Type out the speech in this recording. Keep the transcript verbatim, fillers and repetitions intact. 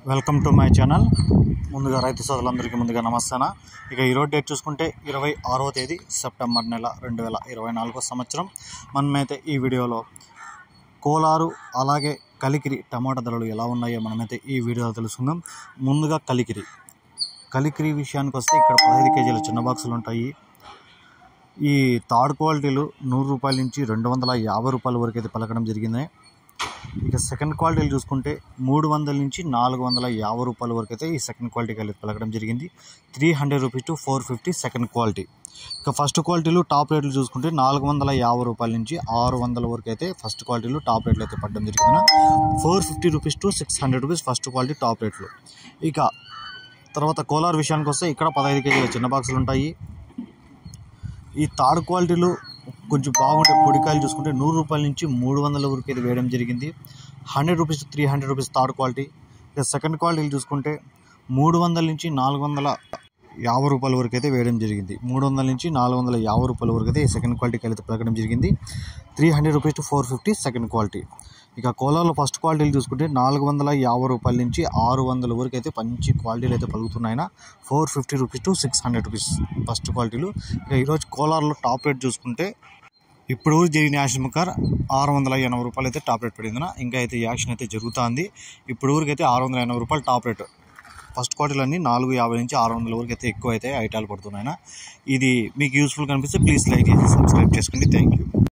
Welcome to my channel. ముందుగా రైతు సోదరులందరికీ ముందుగా నమస్తేనా. ఇక ఈరోజు డేట్ చూసుకుంటే ఇరవై ఆరవ తేదీ సెప్టెంబర్ నెల రెండు వేల ఇరవై నాలుగో సంవత్సరం. మనమైతే ఈ వీడియోలో కోలారు అలాగే కలికిరి టమాటా ధరలు ఎలా ఉన్నాయో మనమైతే ఈ వీడియోలో తెలుసుకుందాం. ముందుగా కలికిరి కలికిరి విషయానికి వస్తే ఇక్కడ పదహైదు కేజీల చిన్న బాక్సులు ఉంటాయి. ఈ థర్డ్ క్వాలిటీలు నూరు రూపాయల నుంచి రెండు వందల యాభై రూపాయల వరకు అయితే పలకడం జరిగింది. ఇక సెకండ్ క్వాలిటీలు చూసుకుంటే మూడు వందల నుంచి నాలుగు వందల యాభై రూపాయల వరకు అయితే ఈ సెకండ్ క్వాలిటీకి వెళ్ళి పలకడం జరిగింది. Three hundred rupees to four fifty second quality. ఇక ఫస్ట్ క్వాలిటీలు టాప్ రేట్లు చూసుకుంటే నాలుగు వందల యాభై రూపాయల నుంచి ఆరు వందల వరకు అయితే ఫస్ట్ క్వాలిటీలు టాప్ రేట్లు అయితే పడడం జరిగింది. Four fifty rupees to six hundred rupees first quality top రేట్లు. ఇక తర్వాత కోలార్ విషయానికి వస్తే ఇక్కడ పదహైదు కేజీల చిన్న బాక్సులు ఉంటాయి. ఈ థర్డ్ క్వాలిటీలు కొంచెం బాగుంటే పొడికాయలు చూసుకుంటే నూరు రూపాయల నుంచి మూడు వందల వరకు అయితే వేయడం జరిగింది. Hundred rupees three hundred rupees third quality. ఇక సెకండ్ క్వాలిటీలు చూసుకుంటే మూడు వందల నుంచి నాలుగు వందల యాభై రూపాయల వరకు అయితే వేయడం జరిగింది. మూడు వందల నుంచి నాలుగు వందల యాభై రూపాయల వరకు అయితే సెకండ్ క్వాలిటీకి అయితే పలకడం జరిగింది. Three hundred rupees to four fifty second quality. ఇక కోలార్లో ఫస్ట్ క్వాలిటీలు చూసుకుంటే నాలుగు వందల యాభై రూపాయల నుంచి ఆరు వందల వరకు అయితే మంచి క్వాలిటీలు అయితే పలుకుతున్నాయి. Four fifty rupees to six hundred rupees first క్వాలిటీలు. ఇక ఈరోజు కోలార్లో టాప్ రేట్ చూసుకుంటే ఇప్పుడు జరిగిన యాక్షన్ ప్రకారం ఆరు వందల ఎనభై రూపాయలు అయితే టాప్ రేట్ పడింది. ఇంకా అయితే యాక్షన్ అయితే జరుగుతుంది. ఇప్పుడు ఊరికి అయితే ఆరు వందల ఎనభై రూపాయలు టాప్ రేట్. ఫస్ట్ క్వార్టర్లు అన్నీ నాలుగు యాభై నుంచి ఆరు వందల వరకు అయితే ఎక్కువ అయితే ఐటాలు పడుతున్నాయి. ఇది మీకు యూస్ఫుల్ కనిపిస్తే ప్లీజ్ లైక్ చేసి సబ్స్క్రైబ్ చేసుకోండి. Thank you.